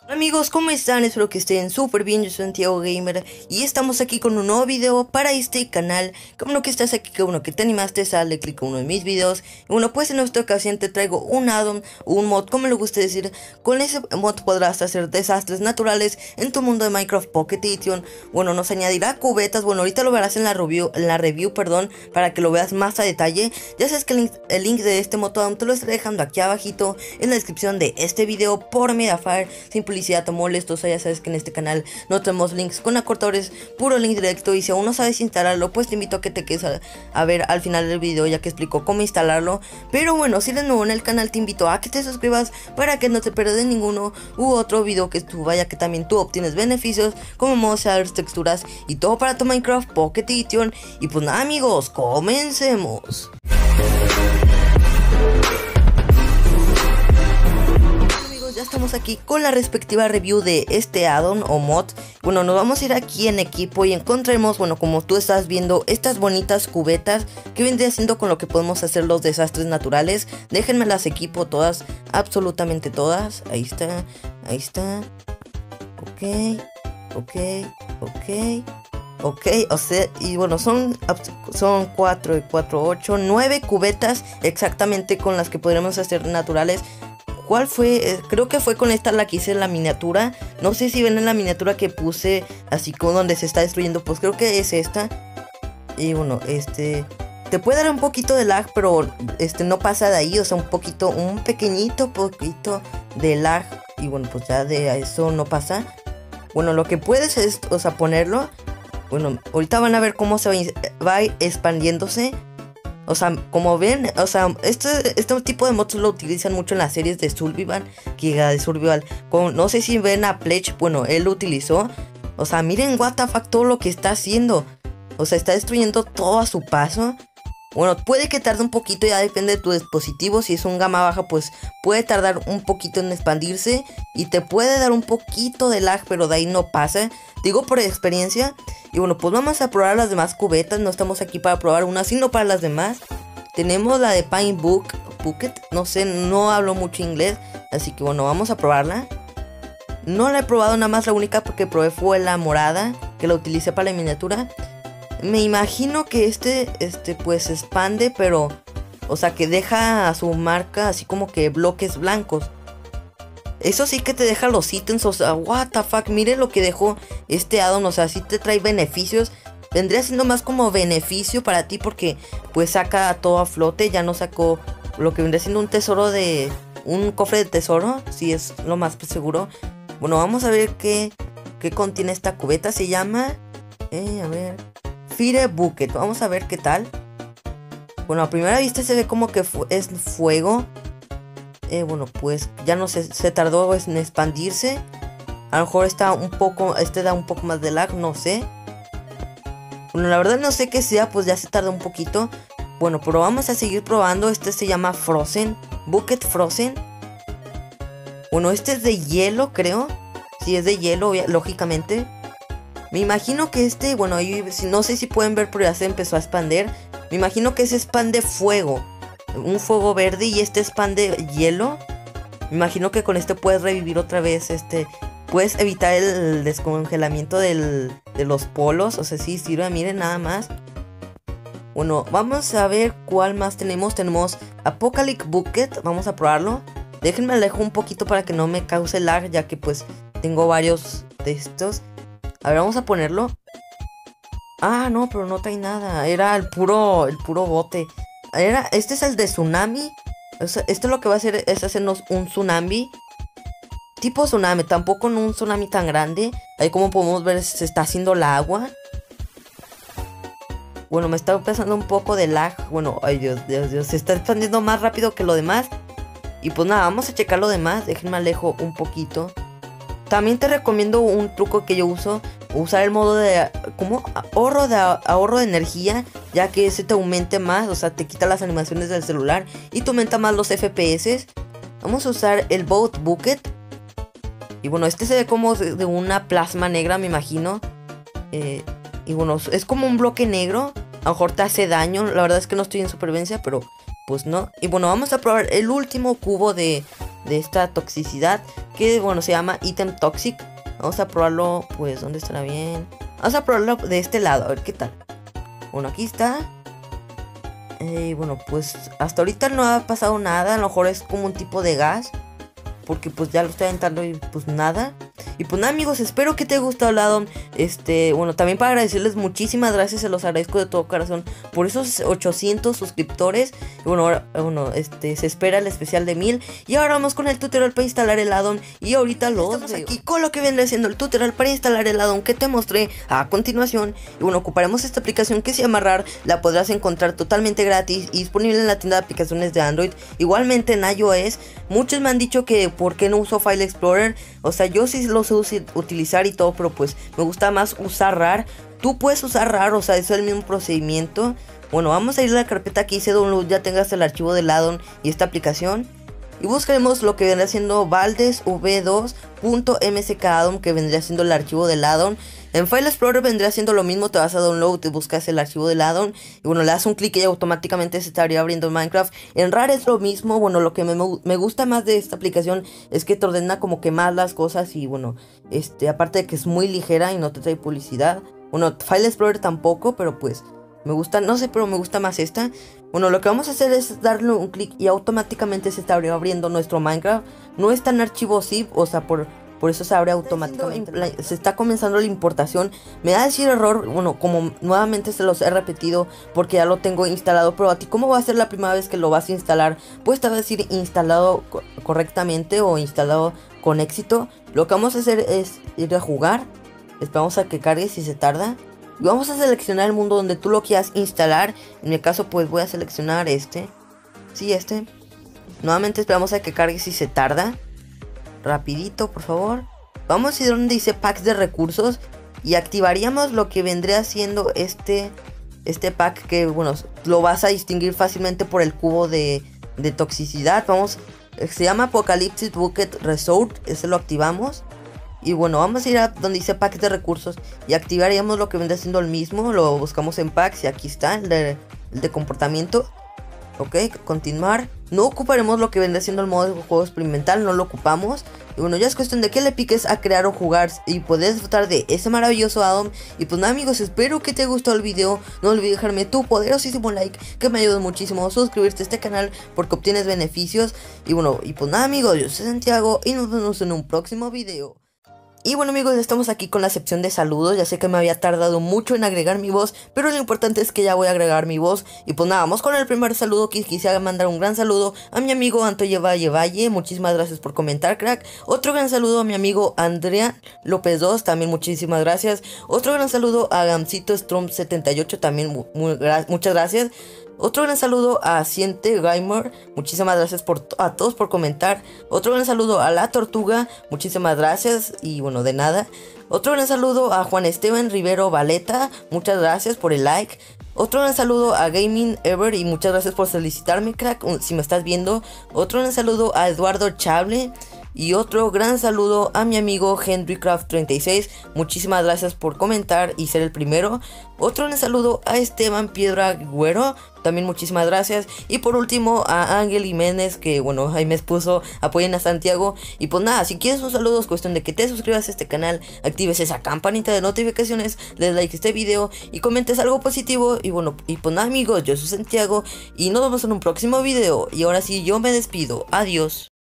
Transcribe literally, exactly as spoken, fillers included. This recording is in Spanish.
Amigos, ¿cómo están? Espero que estén súper bien, yo soy Santiago Gamer y estamos aquí con un nuevo video para este canal. Como no que estás aquí, que uno que te animaste, sale, clic a uno de mis videos. Y bueno, pues en esta ocasión te traigo un addon, un mod, como le guste decir. Con ese mod podrás hacer desastres naturales en tu mundo de Minecraft Pocket Edition. Bueno, nos añadirá cubetas, bueno, ahorita lo verás en la review, en la review, perdón, para que lo veas más a detalle. Ya sabes que el link, el link de este mod addon te lo estaré dejando aquí abajito en la descripción de este video por Mediafire, sin publicidad o molestos. Ya sabes que en este canal no tenemos links con acortadores, puro link directo. Y si aún no sabes instalarlo, pues te invito a que te quedes a, a ver al final del video, ya que explico cómo instalarlo. Pero bueno, si eres nuevo en el canal, te invito a que te suscribas para que no te pierdas ninguno u otro video que tú vaya, que también tú obtienes beneficios como modear texturas y todo para tu Minecraft Pocket Edition. Y pues nada, amigos, comencemos. Ya estamos aquí con la respectiva review de este addon o mod. Bueno, nos vamos a ir aquí en equipo y encontremos, bueno, como tú estás viendo, estas bonitas cubetas que vendría siendo con lo que podemos hacer los desastres naturales. Déjenme las equipo todas, absolutamente todas. Ahí está, ahí está. Ok, ok, ok. Ok, o sea, y bueno, son, son cuatro y cuatro, ocho, nueve cubetas exactamente con las que podremos hacer naturales. ¿Cuál fue? Eh, creo que fue con esta la que hice la miniatura. No sé si ven en la miniatura que puse así como donde se está destruyendo. Pues creo que es esta. Y bueno, este... te puede dar un poquito de lag, pero este no pasa de ahí. O sea, un poquito, un pequeñito poquito de lag. Y bueno, pues ya de eso no pasa. Bueno, lo que puedes es, o sea, ponerlo. Bueno, ahorita van a ver cómo se va, va expandiéndose. O sea, como ven, o sea, este, este tipo de mods lo utilizan mucho en las series de Survival, Giga de Survival. Como, no sé si ven a Pledge, bueno, él lo utilizó. O sea, miren what the fuck todo lo que está haciendo. O sea, está destruyendo todo a su paso. Bueno, puede que tarde un poquito, ya depende de tu dispositivo. Si es un gama baja, pues puede tardar un poquito en expandirse. Y te puede dar un poquito de lag, pero de ahí no pasa. Digo por experiencia. Y bueno, pues vamos a probar las demás cubetas. No estamos aquí para probar una, sino para las demás. Tenemos la de Pine Book, Bucket. No sé, no hablo mucho inglés. Así que bueno, vamos a probarla. No la he probado, nada más la única que probé fue la morada, que la utilicé para la miniatura. Me imagino que este, este pues expande, pero... o sea, que deja a su marca así como que bloques blancos. Eso sí que te deja los ítems, o sea, what the fuck, miren lo que dejó este addon, o sea, sí te trae beneficios. Vendría siendo más como beneficio para ti porque pues saca todo a flote, ya no sacó lo que vendría siendo un tesoro de... un cofre de tesoro, si es lo más seguro. Bueno, vamos a ver qué, qué contiene esta cubeta, se llama... Eh, a ver... Fire Bucket, vamos a ver qué tal. Bueno, a primera vista se ve como que fu es fuego. Eh, bueno, pues ya no se, se tardó en expandirse. A lo mejor está un poco, este da un poco más de lag, no sé. Bueno, la verdad no sé qué sea, pues ya se tardó un poquito. Bueno, pero vamos a seguir probando. Este se llama Frozen, Bucket Frozen. Bueno, este es de hielo, creo. Sí, es de hielo, lógicamente. Me imagino que este, bueno, ahí, no sé si pueden ver, pero ya se empezó a expandir. Me imagino que ese expande fuego. Un fuego verde y este expande hielo. Me imagino que con este puedes revivir otra vez, este... puedes evitar el descongelamiento del, de los polos. O sea, sí sirve, miren nada más. Bueno, vamos a ver cuál más tenemos. Tenemos Apocalypse Bucket, vamos a probarlo. Déjenme alejo un poquito para que no me cause lag, ya que pues tengo varios de estos. A ver, vamos a ponerlo. Ah, no, pero no trae nada. Era el puro, el puro bote. Era, este es el de tsunami. O sea, esto lo que va a hacer es hacernos un tsunami. Tipo tsunami, tampoco en un tsunami tan grande. Ahí como podemos ver se está haciendo el agua. Bueno, me está empezando un poco de lag. Bueno, ay Dios, Dios, Dios. Se está expandiendo más rápido que lo demás. Y pues nada, vamos a checar lo demás. Déjenme alejo un poquito. También te recomiendo un truco que yo uso. Usar el modo de... ¿cómo? Ahorro de, ahorro de energía. Ya que ese te aumente más. O sea, te quita las animaciones del celular. Y te aumenta más los F P S. Vamos a usar el Boat Bucket. Y bueno, este se ve como de una plasma negra, me imagino. Eh, y bueno, es como un bloque negro. A lo mejor te hace daño. La verdad es que no estoy en supervivencia, pero pues no. Y bueno, vamos a probar el último cubo de, de esta toxicidad. que bueno, se llama Item Toxic. Vamos a probarlo, pues, ¿dónde estará bien? Vamos a probarlo de este lado, a ver qué tal. Bueno, aquí está. Y eh, bueno, pues hasta ahorita no ha pasado nada. A lo mejor es como un tipo de gas, porque pues ya lo estoy aventando y pues nada. Y pues nada, amigos, espero que te haya gustado el addon. Este, bueno, también para agradecerles muchísimas gracias, se los agradezco de todo corazón por esos ochocientos suscriptores. Y bueno, ahora, bueno, este, se espera el especial de mil. Y ahora vamos con el tutorial para instalar el addon. Y ahorita lo estamos veo. Aquí con lo que vendré siendo el tutorial para instalar el addon que te mostré a continuación. Y bueno, ocuparemos esta aplicación que se llama RAR. La podrás encontrar totalmente gratis y disponible en la tienda de aplicaciones de Android. Igualmente en iOS. Muchos me han dicho que por qué no uso File Explorer. O sea, yo sí lo sé utilizar y todo, pero pues me gusta más usar RAR. Tú puedes usar RAR, o sea, es el mismo procedimiento. Bueno, vamos a ir a la carpeta que hice download, ya tengas el archivo del addon y esta aplicación. Y buscaremos lo que vendría siendo Valdez v dos punto m s k addon, que vendría siendo el archivo del addon. En File Explorer vendría siendo lo mismo, te vas a download, te buscas el archivo del addon. Y bueno, le das un clic y automáticamente se estaría abriendo Minecraft. En RAR es lo mismo, bueno, lo que me, me gusta más de esta aplicación es que te ordena como que más las cosas. Y bueno, este, aparte de que es muy ligera y no te trae publicidad. Bueno, File Explorer tampoco, pero pues me gusta, no sé, pero me gusta más esta. Bueno, lo que vamos a hacer es darle un clic y automáticamente se está abriendo nuestro Minecraft. No está en archivo zip, o sea, por, por eso se abre automáticamente. Se está comenzando la importación. Me da a decir error, bueno, como nuevamente se los he repetido porque ya lo tengo instalado. Pero a ti, ¿cómo va a ser la primera vez que lo vas a instalar? Pues te va a decir instalado co correctamente o instalado con éxito. Lo que vamos a hacer es ir a jugar. Esperamos a que cargue si se tarda. Y vamos a seleccionar el mundo donde tú lo quieras instalar. En mi caso pues voy a seleccionar este. Sí, este. Nuevamente esperamos a que cargue si se tarda. Rapidito, por favor. Vamos a ir donde dice packs de recursos. Y activaríamos lo que vendría siendo este, este pack, que bueno, lo vas a distinguir fácilmente por el cubo de, de toxicidad. Vamos, se llama Apocalypse Bucket Resort. Ese lo activamos. Y bueno, vamos a ir a donde dice packs de recursos y activaríamos lo que vendría siendo el mismo. Lo buscamos en packs y aquí está, el de, el de comportamiento. Ok, continuar. No ocuparemos lo que vendría siendo el modo de juego experimental, no lo ocupamos. Y bueno, ya es cuestión de que le piques a crear o jugar y poder disfrutar de ese maravilloso addon. Y pues nada, amigos, espero que te haya gustado el video. No olvides dejarme tu poderosísimo like, que me ayuda muchísimo. Suscribirte a este canal porque obtienes beneficios. Y bueno, y pues nada, amigos, yo soy Santiago y nos vemos en un próximo video. Y bueno, amigos, estamos aquí con la sección de saludos. Ya sé que me había tardado mucho en agregar mi voz, pero lo importante es que ya voy a agregar mi voz. Y pues nada, vamos con el primer saludo. Que quisiera mandar un gran saludo a mi amigo Antonio Valle Valle. Muchísimas gracias por comentar, crack. Otro gran saludo a mi amigo Andrea López dos. También muchísimas gracias. Otro gran saludo a Gamcito Strom setenta y ocho. También muy, muy, muchas gracias. Otro gran saludo a Ciente Gamer, muchísimas gracias por a todos por comentar. Otro gran saludo a La Tortuga, muchísimas gracias y bueno, de nada. Otro gran saludo a Juan Esteban Rivero Valeta, muchas gracias por el like. Otro gran saludo a Gaming Ever y muchas gracias por solicitarme, crack, si me estás viendo. Otro gran saludo a Eduardo Chable. Y otro gran saludo a mi amigo Henrycraft treinta y seis. Muchísimas gracias por comentar y ser el primero. Otro gran saludo a Esteban Piedra Güero. También muchísimas gracias. Y por último a Ángel Jiménez, que bueno, ahí me puso apoyen a Santiago. Y pues nada, si quieres un saludo es cuestión de que te suscribas a este canal, actives esa campanita de notificaciones, le des like a este video y comentes algo positivo. Y bueno, y pues nada, amigos, yo soy Santiago y nos vemos en un próximo video. Y ahora sí, yo me despido. Adiós.